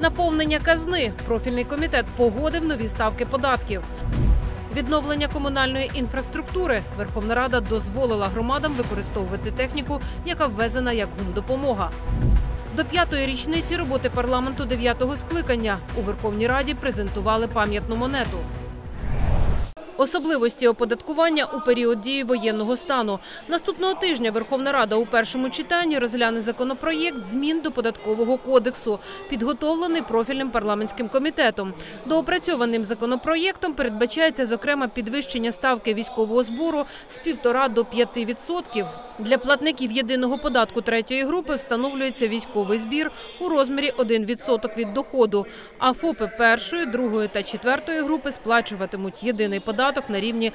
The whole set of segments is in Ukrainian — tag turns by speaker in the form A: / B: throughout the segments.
A: Наповнення казни. Профільний комітет погодив нові ставки податків. Відновлення комунальної інфраструктури. Верховна Рада дозволила громадам використовувати техніку, яка ввезена як гумдопомога. До 5-ї річниці роботи парламенту 9-го скликання у Верховній Раді презентували пам'ятну монету. Особливості оподаткування у період дії воєнного стану. Наступного тижня Верховна Рада у першому читанні розгляне законопроєкт змін до Податкового кодексу, підготовлений профільним парламентським комітетом. Доопрацьованим законопроєктом передбачається, зокрема, підвищення ставки військового збору з 1,5 до 5%. Для платників єдиного податку 3-ї групи встановлюється військовий збір у розмірі 1% від доходу, а ФОПи 1-ї, 2-ї та 4-ї групи сплачуватимуть єдиний податок на рівні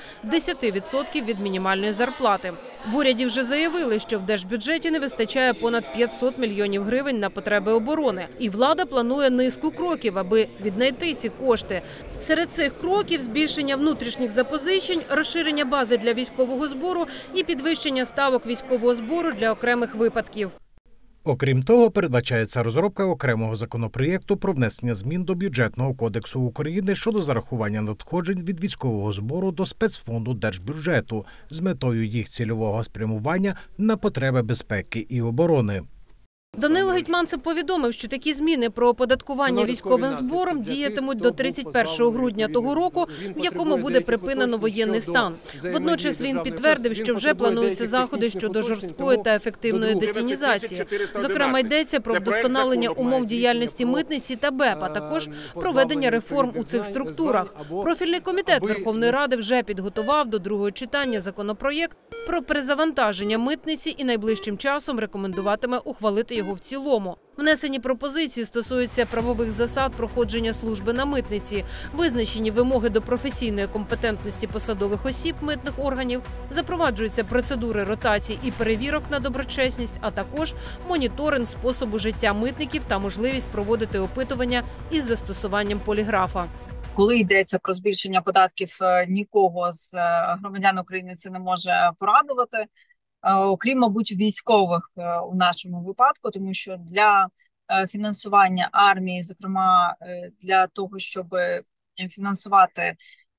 A: 10% від мінімальної зарплати. В уряді вже заявили, що в держбюджеті не вистачає понад 500 мільйонів гривень на потреби оборони. І влада планує низку кроків, аби віднайти ці кошти. Серед цих кроків – збільшення внутрішніх запозичень, розширення бази для військового збору і підвищення ставок військового збору для окремих випадків.
B: Окрім того, передбачається розробка окремого законопроєкту про внесення змін до Бюджетного кодексу України щодо зарахування надходжень від військового збору до спецфонду держбюджету з метою їх цільового спрямування на потреби безпеки і оборони.
A: Данило Гетманцев повідомив, що такі зміни про оподаткування військовим збором діятимуть до 31 грудня того року, в якому буде припинено воєнний стан. Водночас він підтвердив, що вже плануються заходи щодо жорсткої та ефективної детінізації. Зокрема, йдеться про вдосконалення умов діяльності митниці та БЕП, а також проведення реформ у цих структурах. Профільний комітет Верховної Ради вже підготував до другого читання законопроєкт про перезавантаження митниці і найближчим часом рекомендуватиме ухвалити його в цілому. Внесені пропозиції стосуються правових засад проходження служби на митниці, визначені вимоги до професійної компетентності посадових осіб митних органів, запроваджуються процедури ротацій і перевірок на доброчесність, а також моніторинг способу життя митників та можливість проводити опитування із застосуванням поліграфа.
C: Коли йдеться про збільшення податків, нікого з громадян України це не може порадувати. Окрім, мабуть, військових у нашому випадку, тому що для фінансування армії, зокрема для того, щоб фінансувати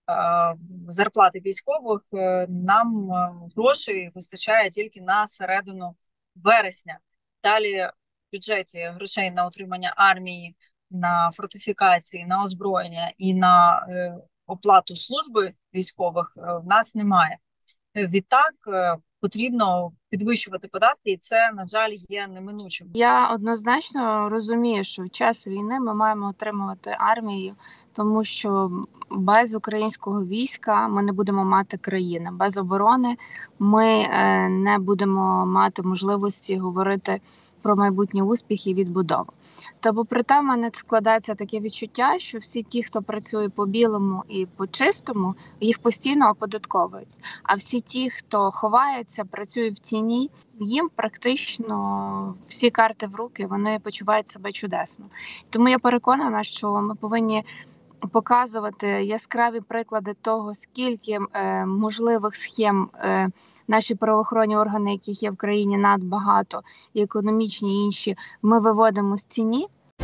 C: зарплати військових, нам грошей вистачає тільки на середину вересня. Далі в бюджеті грошей на утримання армії, на фортифікації, на озброєння і на оплату служби військових в нас немає. Відтак, потрібно підвищувати податки, і це, на жаль, є неминучим.
D: Я однозначно розумію, що в час війни ми маємо отримувати армію, тому що без українського війська ми не будемо мати країни. Без оборони ми не будемо мати можливості говорити про майбутні успіхи і відбудову. Та попри те, в мене складається таке відчуття, що всі ті, хто працює по білому і по чистому, їх постійно оподатковують. А всі ті, хто ховається, працює в тіні, їм практично всі карти в руки, вони почувають себе чудесно. Тому я переконана, що ми повинні показувати яскраві приклади того, скільки можливих схем наші правоохоронні органи, яких є в країні надбагато, і економічні, і інші, ми виводимо з тіні.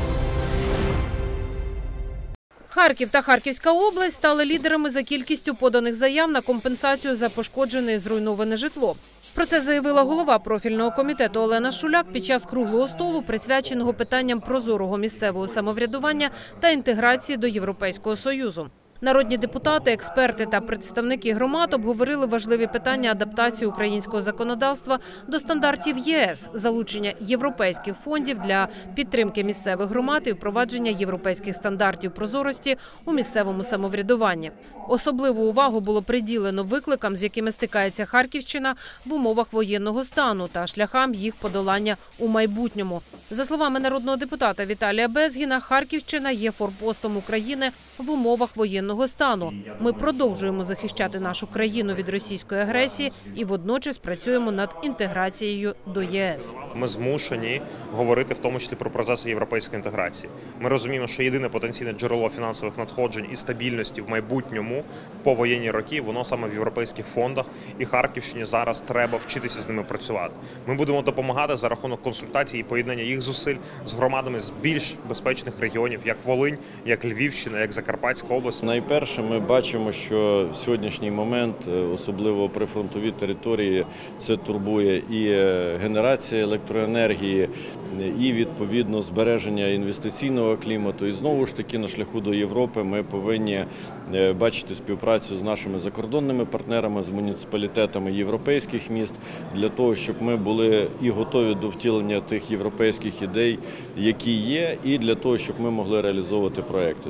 A: Харків та Харківська область стали лідерами за кількістю поданих заяв на компенсацію за пошкоджене і зруйноване житло. Про це заявила голова профільного комітету Олена Шуляк під час круглого столу, присвяченого питанням прозорого місцевого самоврядування та інтеграції до Європейського Союзу. Народні депутати, експерти та представники громад обговорили важливі питання адаптації українського законодавства до стандартів ЄС, залучення європейських фондів для підтримки місцевих громад і впровадження європейських стандартів прозорості у місцевому самоврядуванні. Особливу увагу було приділено викликам, з якими стикається Харківщина в умовах воєнного стану та шляхам їх подолання у майбутньому. За словами народного депутата Віталія Безгіна, Харківщина є форпостом України в умовах воєнного стану. Ми продовжуємо захищати нашу країну від російської агресії і водночас працюємо над інтеграцією до ЄС.
E: Ми змушені говорити в тому числі про процеси європейської інтеграції. Ми розуміємо, що єдине потенційне джерело фінансових надходжень і стабільності в майбутньому тому, по воєнні роки, воно саме в європейських фондах, і Харківщині зараз треба вчитися з ними працювати. Ми будемо допомагати за рахунок консультацій і поєднання їх зусиль з громадами з більш безпечних регіонів, як Волинь, як Львівщина, як Закарпатська область.
F: Найперше, ми бачимо, що в сьогоднішній момент, особливо при фронтовій території, це турбує і генерація електроенергії, і, відповідно, збереження інвестиційного клімату. І знову ж таки, на шляху до Європи ми повинні бачити співпрацю з нашими закордонними партнерами, з муніципалітетами європейських міст, для того, щоб ми були і готові до втілення тих європейських ідей, які є, і для того, щоб ми могли реалізовувати проекти.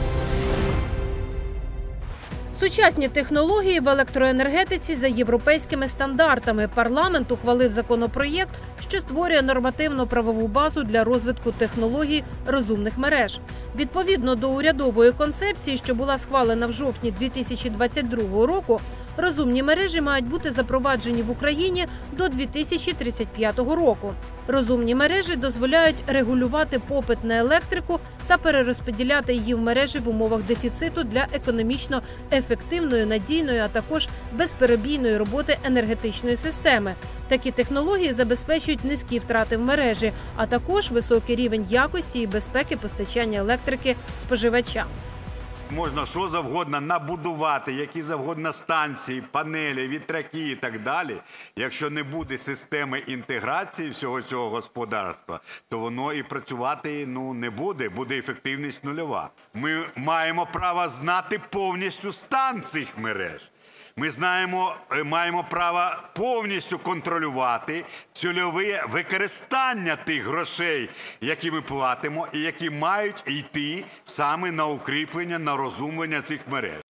A: Сучасні технології в електроенергетиці за європейськими стандартами. Парламент ухвалив законопроєкт, що створює нормативно-правову базу для розвитку технологій розумних мереж. Відповідно до урядової концепції, що була схвалена в жовтні 2022 року, розумні мережі мають бути запроваджені в Україні до 2035 року. Розумні мережі дозволяють регулювати попит на електрику та перерозподіляти її в мережі в умовах дефіциту для економічно ефективної, надійної, а також безперебійної роботи енергетичної системи. Такі технології забезпечують низькі втрати в мережі, а також високий рівень якості і безпеки постачання електрики споживачам.
G: Можна що завгодно набудувати, які завгодно станції, панелі, вітряки і так далі. Якщо не буде системи інтеграції всього цього господарства, то воно і працювати не буде, буде ефективність нульова. Ми маємо право знати повністю стан цих мереж. Ми маємо право повністю контролювати цільове використання тих грошей, які ми платимо, і які мають йти саме на укріплення, на розумлення цих мереж.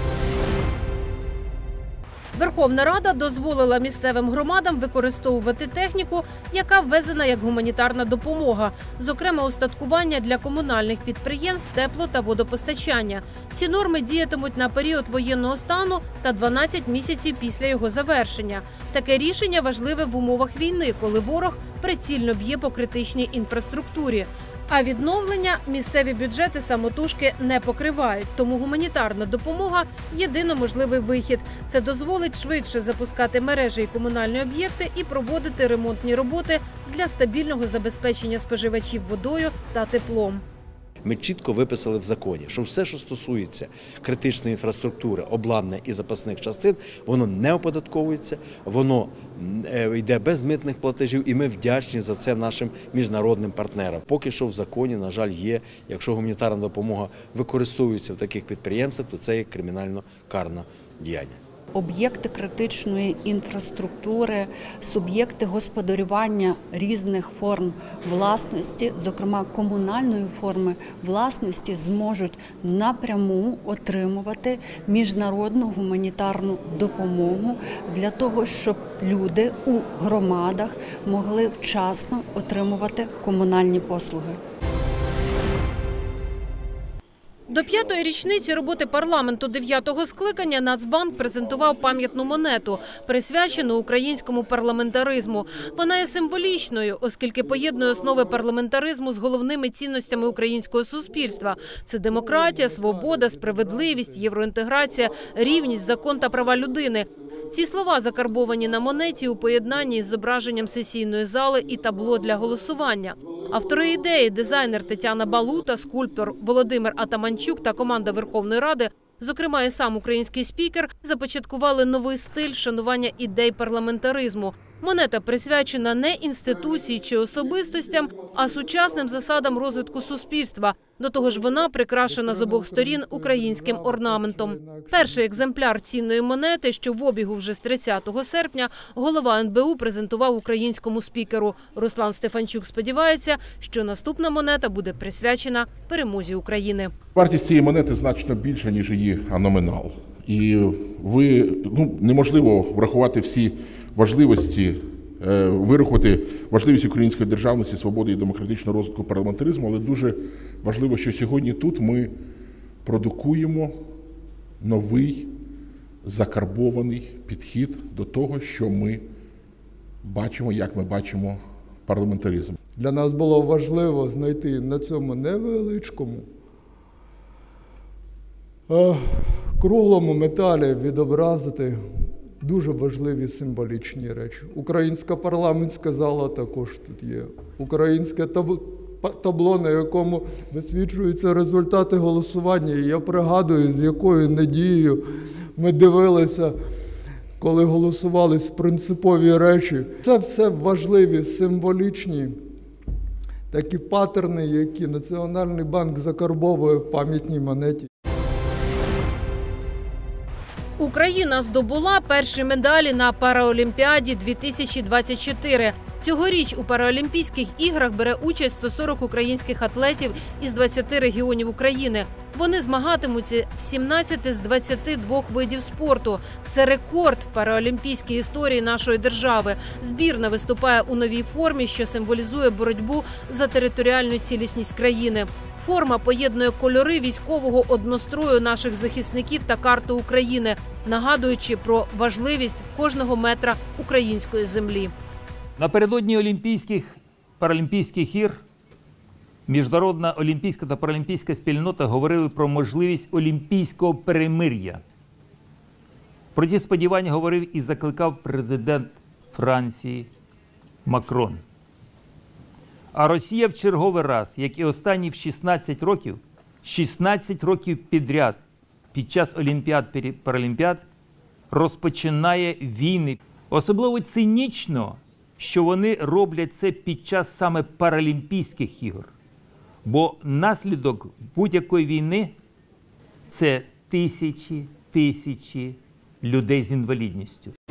A: Верховна Рада дозволила місцевим громадам використовувати техніку, яка ввезена як гуманітарна допомога, зокрема устаткування для комунальних підприємств, тепло- та водопостачання. Ці норми діятимуть на період воєнного стану та 12 місяців після його завершення. Таке рішення важливе в умовах війни, коли ворог прицільно б'є по критичній інфраструктурі. А відновлення місцеві бюджети самотужки не покривають. Тому гуманітарна допомога – єдино можливий вихід. Це дозволить швидше запускати мережі і комунальні об'єкти і проводити ремонтні роботи для стабільного забезпечення споживачів водою та теплом.
H: Ми чітко виписали в законі, що все, що стосується критичної інфраструктури, обладнання і запасних частин, воно не оподатковується, воно йде без митних платежів, і ми вдячні за це нашим міжнародним партнерам. Поки що в законі, на жаль, є, якщо гуманітарна допомога використовується в таких підприємствах, то це є кримінально-карне діяння.
I: Об'єкти критичної інфраструктури, суб'єкти господарювання різних форм власності, зокрема комунальної форми власності, зможуть напряму отримувати міжнародну гуманітарну допомогу для того, щоб люди у громадах могли вчасно отримувати комунальні послуги.
A: До 5-ї річниці роботи парламенту 9-го скликання Нацбанк презентував пам'ятну монету, присвячену українському парламентаризму. Вона є символічною, оскільки поєднує основи парламентаризму з головними цінностями українського суспільства. Це демократія, свобода, справедливість, євроінтеграція, рівність, закон та права людини. Ці слова закарбовані на монеті у поєднанні з зображенням сесійної зали і табло для голосування. Автори ідеї – дизайнер Тетяна Балута, скульптор Володимир Атаманчук та команда Верховної Ради, зокрема і сам український спікер, започаткували новий стиль вшанування ідей парламентаризму. Монета присвячена не інституції чи особистостям, а сучасним засадам розвитку суспільства. До того ж, вона прикрашена з обох сторін українським орнаментом. Перший екземпляр цінної монети, що в обігу вже з 30 серпня, голова НБУ презентував українському спікеру. Руслан Стефанчук сподівається, що наступна монета буде присвячена перемозі України.
J: Вартість цієї монети значно більша, ніж її номінал. І неможливо врахувати всі важливості, вирахувати важливість української державності, свободи і демократичного розвитку парламентаризму, але дуже важливо, що сьогодні тут ми продукуємо новий закарбований підхід до того, що ми бачимо, як ми бачимо парламентаризм.
K: Для нас було важливо знайти на цьому невеличкому круглому металі відобразити дуже важливі символічні речі. Українська парламентська зала також тут є. Українське табло, на якому висвітлюються результати голосування. І я пригадую, з якою надією ми дивилися, коли голосувались принципові речі. Це все важливі, символічні такі паттерни, які Національний банк закарбовує в пам'ятній монеті.
A: Україна здобула перші медалі на Параолімпіаді 2024. Цьогоріч у Параолімпійських іграх бере участь 140 українських атлетів із 20 регіонів України. Вони змагатимуться в 17 з 22 видів спорту. Це рекорд в параолімпійській історії нашої держави. Збірна виступає у новій формі, що символізує боротьбу за територіальну цілісність країни. Форма поєднує кольори військового однострою наших захисників та карту України, нагадуючи про важливість кожного метра української землі.
L: Напередодні Олімпійських, Паралімпійських ігор Міжнародна олімпійська та паралімпійська спільнота говорили про можливість олімпійського перемир'я. Про ці сподівання говорив і закликав президент Франції Макрон. А Росія в черговий раз, як і останні в 16 років підряд під час Олімпіад, Паралімпіад, розпочинає війни. Особливо цинічно, що вони роблять це під час саме Паралімпійських ігор. Бо наслідок будь-якої війни – це тисячі людей з інвалідністю.